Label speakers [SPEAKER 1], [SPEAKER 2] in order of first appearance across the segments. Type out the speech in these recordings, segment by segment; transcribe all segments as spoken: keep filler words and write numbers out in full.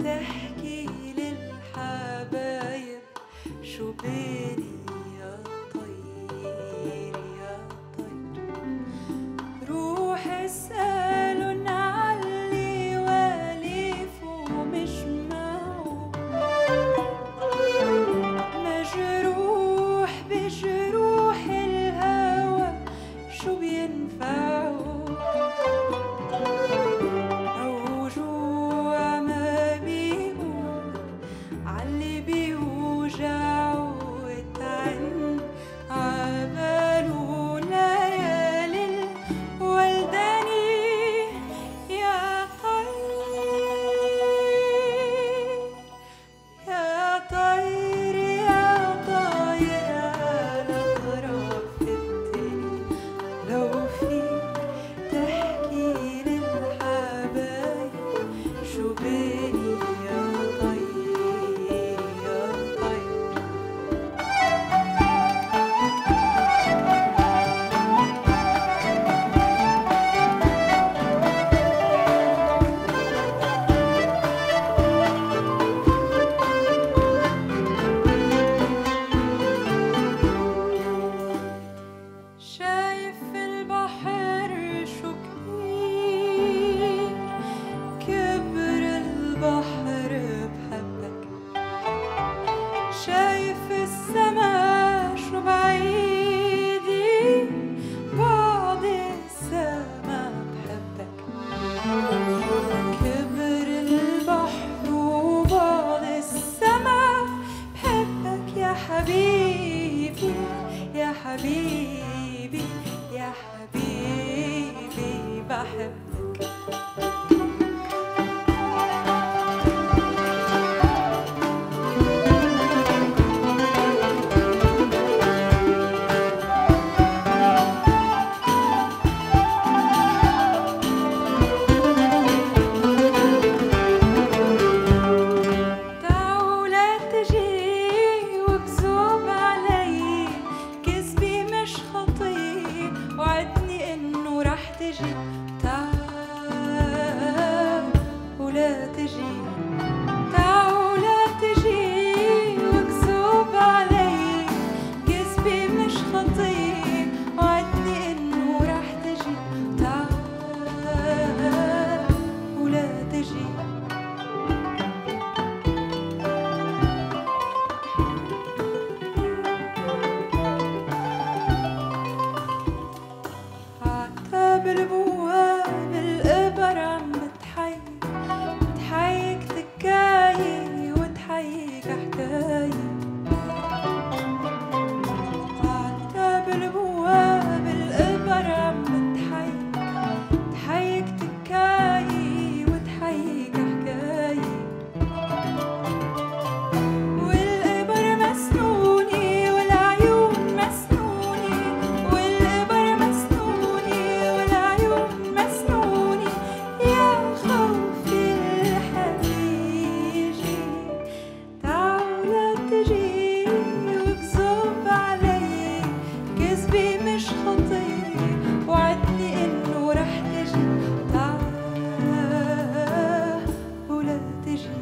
[SPEAKER 1] تحكي للحبايب شو بالي يا طير يا طير. روح اسألن علي والف ومجمعه مجروح بجروح الهوى شو بينفعه. موجوع ما بيقول عاللي بيوجعه اتعن عباله ليالي الولداني يا طير يا طير يا طاير على طرف الدنيا. لو فيك تحكي للحبايب شو بالي يا طير يا طير. شايف البحر شو كبير كبر البحر بحبك. شايف السما شو بعيدة بعد السما بحبك. كبر البحر وبعد السما بحبك يا حبيبي يا حبيبي يا حبيبي بحبك. تعال لا تجي وكذوب علي كذبي مش خطية وعدني انه رح تجي. تعال ولا تجي تعال لا تجي وكذوب علي كذبي مش خطية وعدني انه رح تجي. تعال ولا تجي عتاب البواب القبر عم بتحيك بتحيك تكاية وتحيك حكاية. عتاب البواب القبر عم بتحيك بتحيك تكاية وتحيك حكاية. والقبر مسنوني والعيون مسنوني والقبر مسنوني والعيون مسنوني يا خوفي الحبيجي. تعال لا تجي وكذوب علي كذبي مش خطية وعدني انه رح تجي. تعال ولا تجي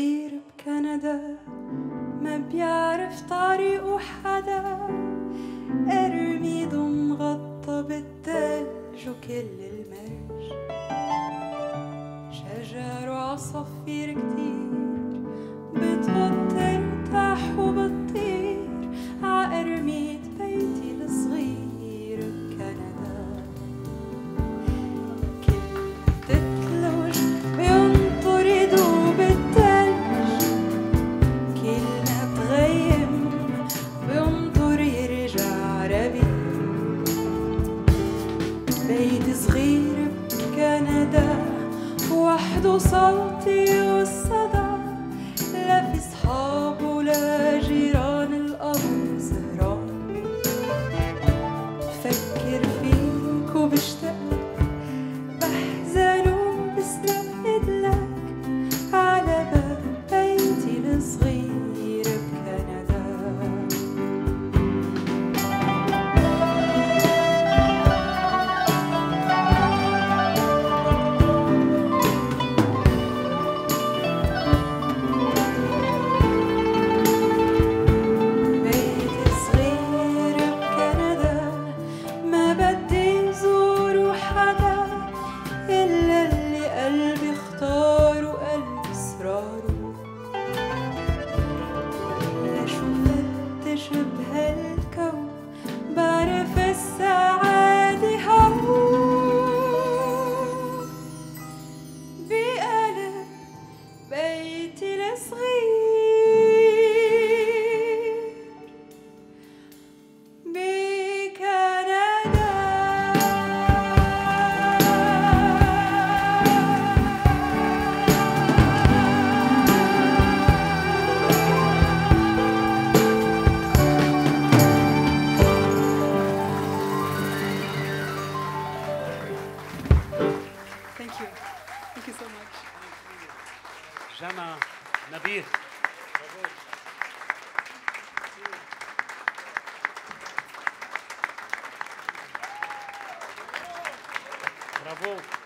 [SPEAKER 1] صغير بكندا ما بيعرف طريقه حدا، أرميد مغطى بالثلج وكل المرج، شجر وعصافير كتير بتغطي تحت وبتطير عأرميد بيتي الصغير بكندا. كل تتلج بينطر يدوب التلج، كل ما تغيم بينطر يرجع ربيع. بيتي صغير بكندا وحده صوتي والصدى، لا في صحاب ولا جيران القمر سهران. بفكر فيك وبشتاقلك، بحزن وبستفقد لك، على باب بيتي الصغير بكندا. Thank you. Thank you so much.
[SPEAKER 2] جمع نبيل. برافو.